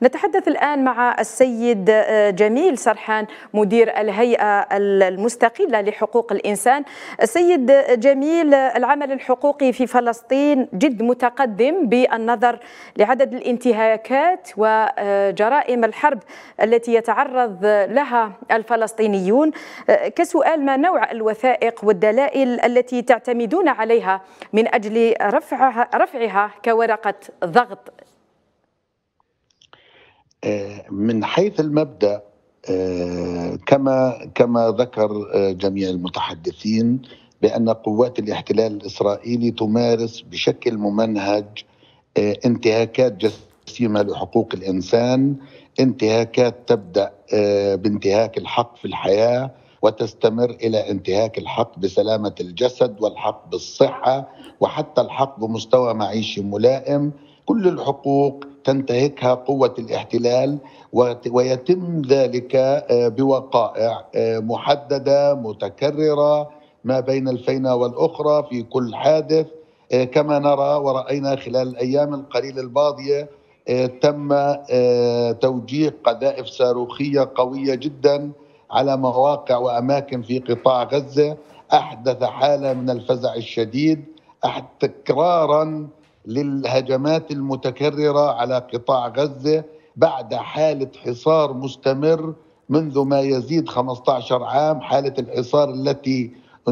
نتحدث الآن مع السيد جميل سرحان مدير الهيئة المستقلة لحقوق الإنسان. السيد جميل، العمل الحقوقي في فلسطين جد متقدم بالنظر لعدد الانتهاكات وجرائم الحرب التي يتعرض لها الفلسطينيون. كسؤال: ما نوع الوثائق والدلائل التي تعتمدون عليها من أجل رفعها كورقة ضغط؟ من حيث المبدأ، كما ذكر جميع المتحدثين بأن قوات الاحتلال الإسرائيلي تمارس بشكل ممنهج انتهاكات جسيمة لحقوق الإنسان، انتهاكات تبدأ بانتهاك الحق في الحياة وتستمر إلى انتهاك الحق بسلامة الجسد والحق بالصحة وحتى الحق بمستوى معيشي ملائم. كل الحقوق تنتهكها قوة الاحتلال، ويتم ذلك بوقائع محددة متكررة ما بين الفينة والأخرى في كل حادث. كما نرى ورأينا خلال الأيام القليلة الماضية تم توجيه قذائف صاروخية قوية جدا على مواقع وأماكن في قطاع غزة، أحدث حالة من الفزع الشديد، تكرارا للهجمات المتكررة على قطاع غزة بعد حالة حصار مستمر منذ ما يزيد 15 عام، حالة الحصار التي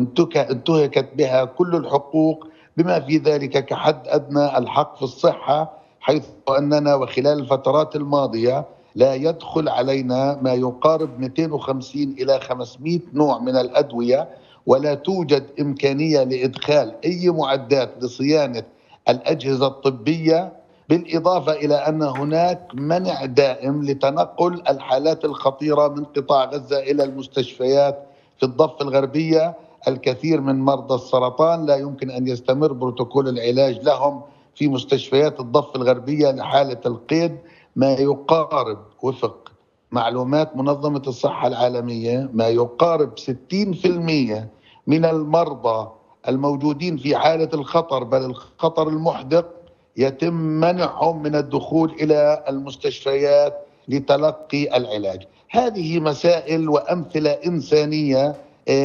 انتهكت بها كل الحقوق بما في ذلك كحد أدنى الحق في الصحة، حيث أننا وخلال الفترات الماضية لا يدخل علينا ما يقارب 250 إلى 500 نوع من الأدوية، ولا توجد إمكانية لإدخال أي معدات لصيانة الأجهزة الطبية، بالإضافة إلى أن هناك منع دائم لتنقل الحالات الخطيرة من قطاع غزة إلى المستشفيات في الضفة الغربية. الكثير من مرضى السرطان لا يمكن أن يستمر بروتوكول العلاج لهم في مستشفيات الضفة الغربية لحالة القيد. ما يقارب وفق معلومات منظمة الصحة العالمية ما يقارب 60% من المرضى الموجودين في حالة الخطر، بل الخطر المحدق، يتم منعهم من الدخول إلى المستشفيات لتلقي العلاج. هذه مسائل وأمثلة إنسانية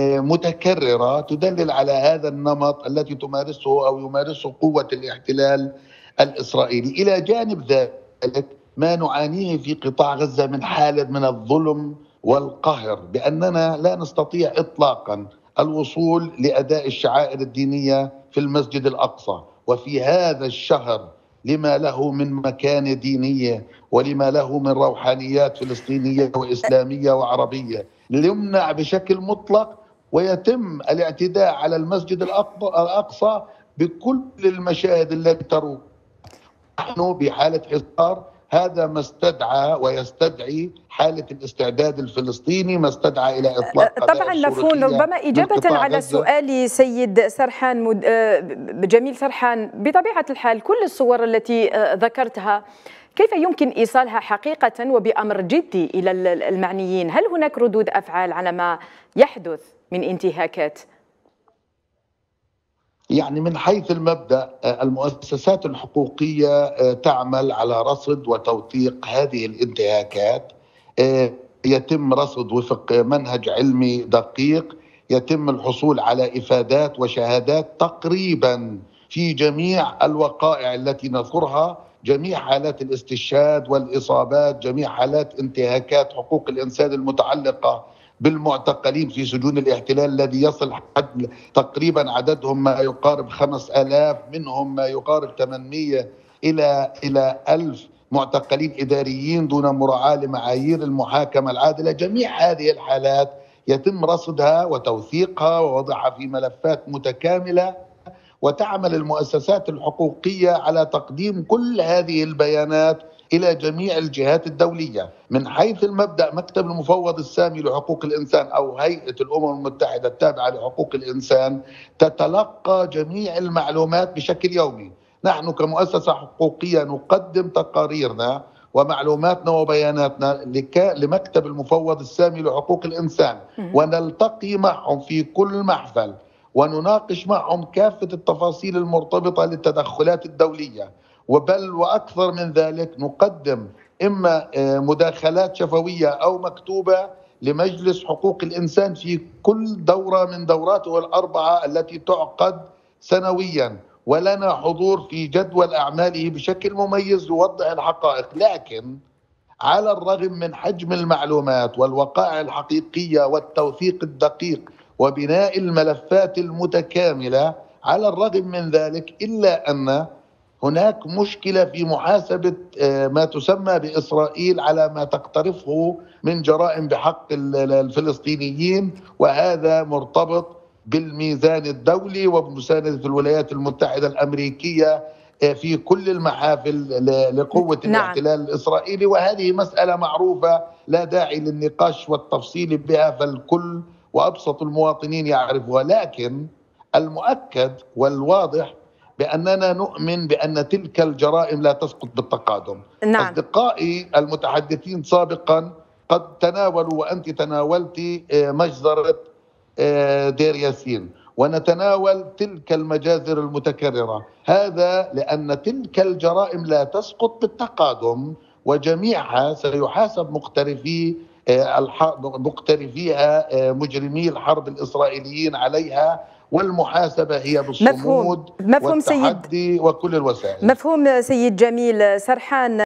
متكررة تدلل على هذا النمط التي تمارسه أو يمارسه قوة الاحتلال الإسرائيلي. إلى جانب ذلك ما نعانيه في قطاع غزة من حالة من الظلم والقهر، بأننا لا نستطيع إطلاقا الوصول لأداء الشعائر الدينية في المسجد الأقصى، وفي هذا الشهر لما له من مكانة دينية ولما له من روحانيات فلسطينية وإسلامية وعربية يمنع بشكل مطلق، ويتم الاعتداء على المسجد الأقصى بكل المشاهد التي تروى. نحن بحالة حصار، هذا ما استدعى ويستدعي حالة الاستعداد الفلسطيني، ما استدعى إلى إطلاق طبعا مفهوم. ربما إجابة على سؤالي سيد سرحان جميل سرحان، بطبيعة الحال كل الصور التي ذكرتها كيف يمكن إيصالها حقيقة وبأمر جدي إلى المعنيين؟ هل هناك ردود أفعال على ما يحدث من انتهاكات؟ يعني من حيث المبدأ المؤسسات الحقوقية تعمل على رصد وتوثيق هذه الانتهاكات، يتم رصد وفق منهج علمي دقيق، يتم الحصول على إفادات وشهادات تقريبا في جميع الوقائع التي نذكرها، جميع حالات الاستشهاد والإصابات، جميع حالات انتهاكات حقوق الإنسان المتعلقة بالمعتقلين في سجون الاحتلال الذي يصل حد تقريبا عددهم ما يقارب 5000، منهم ما يقارب 800 إلى 1000 معتقلين إداريين دون مراعاة لمعايير المحاكمة العادلة. جميع هذه الحالات يتم رصدها وتوثيقها ووضعها في ملفات متكاملة، وتعمل المؤسسات الحقوقية على تقديم كل هذه البيانات إلى جميع الجهات الدولية. من حيث المبدأ، مكتب المفوض السامي لحقوق الإنسان أو هيئة الأمم المتحدة التابعة لحقوق الإنسان تتلقى جميع المعلومات بشكل يومي. نحن كمؤسسة حقوقية نقدم تقاريرنا ومعلوماتنا وبياناتنا لمكتب المفوض السامي لحقوق الإنسان، ونلتقي معهم في كل محفل ونناقش معهم كافة التفاصيل المرتبطة للتدخلات الدولية، وبل وأكثر من ذلك نقدم إما مداخلات شفوية أو مكتوبة لمجلس حقوق الإنسان في كل دورة من دوراته الأربعة التي تعقد سنويا، ولنا حضور في جدول أعماله بشكل مميز يوضح الحقائق. لكن على الرغم من حجم المعلومات والوقائع الحقيقية والتوثيق الدقيق وبناء الملفات المتكاملة، على الرغم من ذلك إلا أن هناك مشكلة في محاسبة ما تسمى بإسرائيل على ما تقترفه من جرائم بحق الفلسطينيين، وهذا مرتبط بالميزان الدولي وبمساندة الولايات المتحدة الأمريكية في كل المحافل لقوة الاحتلال الإسرائيلي. وهذه مسألة معروفة لا داعي للنقاش والتفصيل بها، فالكل وأبسط المواطنين يعرفها. لكن المؤكد والواضح بأننا نؤمن بأن تلك الجرائم لا تسقط بالتقادم. أصدقائي المتحدثين سابقا قد تناولوا وأنت تناولت مجزرة دير ياسين، ونتناول تلك المجازر المتكررة. هذا لأن تلك الجرائم لا تسقط بالتقادم، وجميعها سيحاسب مقترفيها مجرمي الحرب الإسرائيليين عليها، والمحاسبة هي بالصمود مفهوم والتحدي سيد وكل الوسائل. مفهوم سيد جميل سرحان.